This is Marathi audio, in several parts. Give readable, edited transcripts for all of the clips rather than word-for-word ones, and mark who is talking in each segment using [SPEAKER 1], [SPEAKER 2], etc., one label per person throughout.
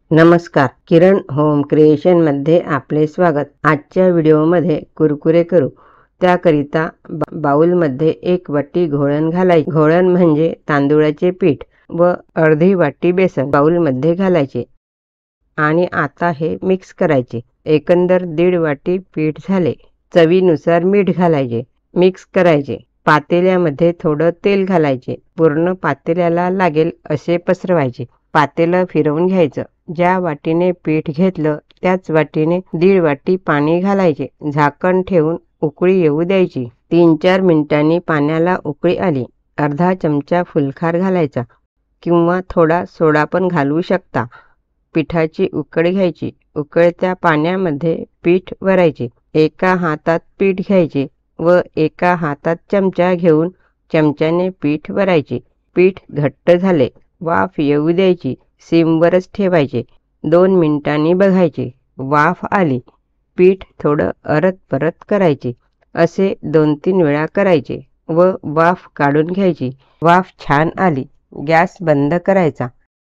[SPEAKER 1] नमस्कार, किरण होम क्रिएशन मध्ये आपले स्वागत। आजच्या व्हिडिओमध्ये कुरकुरे करू त्याकरिता बाउलमध्ये 1 वाटी घोळण घालायचे। घोळण म्हणजे तांदूळाचे पीठ व अर्धी वाटी बेसन बाउलमध्ये घालायचे आणि आता हे मिक्स करायचे। एकंदर 1.5 वाटी पीठ झाले। चवीनुसार मीठ घालायचे, मिक्स करायचे। पातेल्यामध्ये थोडं तेल घालायचे, पूर्ण पातेल्याला लागेल असे पसरवायचे। पातेलं फिरवून घ्यायचं। ज्या वाटीने पीठ घेतलं त्याच वाटीने 1.5 वाटी पाणी घालायचे। झाकण ठेवून उकळी येऊ द्यायची। 3-4 मिनिटांनी पाण्याला उकळी आली, अर्धा चमचा फुलखार घालायचा किंवा थोडा सोडा पण घालू शकता। पिठाची उकळ घ्यायची। उकळत्या पाण्यामध्ये पीठ भरायचे। एका हातात पीठ घ्यायचे व एका हातात चमचा घेऊन चमच्याने पीठ भरायचे। पीठ घट्ट झाले, वाफ येऊ द्यायची, सिमवरच ठेवायचे। 2 मिनिटांनी बघायचे, वाफ आली, पीठ थोडं परत परत करायचे। असे 2-3 वेळा करायचे व वाफ काढून घ्यायची। वाफ छान आली, गॅस बंद करायचा।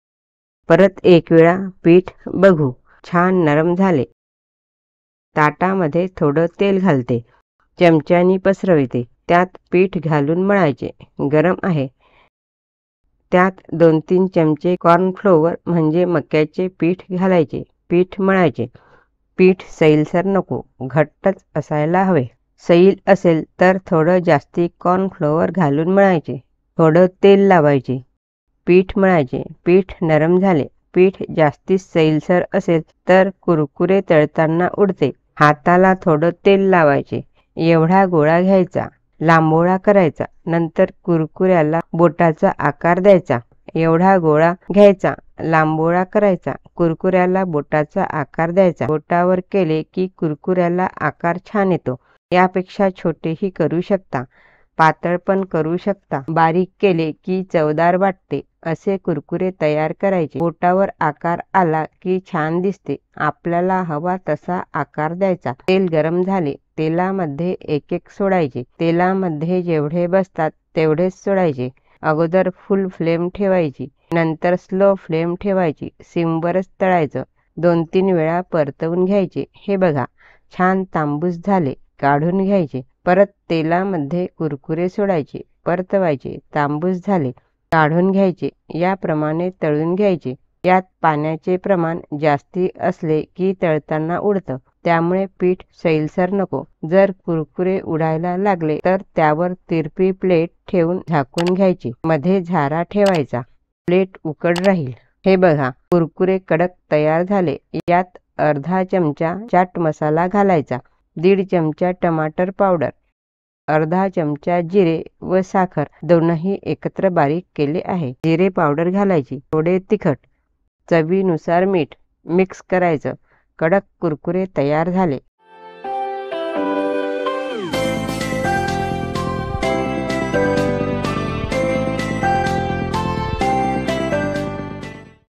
[SPEAKER 1] परत 1 वेळा पीठ बघू, छान नरम झाले। ताटामध्ये थोडं तेल घालते, चमच्यानी पसरवते, त्यात पीठ घालून मळायचे। गरम आहे त्यात 2-3 चमचे कॉर्नफ्लोअर म्हणजे मक्याचे पीठ घालायचे। पीठ मळायचे। पीठ सैलसर नको, घट्टच असायला हवे। सैल असेल तर थोडं जास्ती कॉर्नफ्लोअर घालून मळायचे। थोडं तेल लावायचे, पीठ मळायचे। पीठ नरम झाले। पीठ जास्ती सैलसर असेल तर कुरकुरे तळताना उडते। हाताला थोडं तेल लावायचे। एवढा गोळा घ्यायचा, लांबोळा करायचा, नंतर कुरकुऱ्याला बोटाचा आकार द्यायचा। एवढा गोळा घ्यायचा, लांबोळा करायचा, कुरकुऱ्याला बोटाचा आकार द्यायचा। बोटावर केले की कुरकुऱ्याला आकार छान येतो। यापेक्षा छोटेही करू शकता, पातळ पण करू शकता। बारीक केले की चवदार वाटते। असे कुरकुरे तयार करायचे। बोटावर आकार आला की छान दिसते। आपल्याला हवा तसा आकार द्यायचा। तेल गरम झाले, तेलामध्ये एक सोडायचे। तेलामध्ये जेवढे बसतात तेवढेच सोडायचे। अगोदर फुल फ्लेम ठेवायची, नंतर स्लो फ्लेम ठेवायची। सिमवरच तळायचं। 2-3 वेळा परतवून घ्यायचे। हे बघा, छान तांबूस झाले, काढून घ्यायचे। परत तेलामध्ये कुरकुरे सोडायचे, परतवायचे। तांबूस झाले, काढून घ्यायचे। याप्रमाणे तळून घ्यायचे। यात पाण्याचे प्रमाण जास्ती असले की तळताना उडतं, त्यामुळे पीठ सैलसर नको। जर कुरकुरे उडायला लागले तर त्यावर तिरपी प्लेट ठेवून झाकून घ्यायची। मध्ये झारा ठेवायचा, प्लेट उकड राहील। हे बघा, कुरकुरे कडक तयार झाले। यात अर्धा चमचा चाट मसाला घालायचा, 1.5 चमचा टमाटर पावडर, अर्धा चमचा जिरे व साखर दोनही एकत्र बारीक केले आहे। जिरे पावडर घालायची, थोडे तिखट, चवीनुसार मीठ। मिक्स करायचं। कडक कुरकुरे तयार झाले।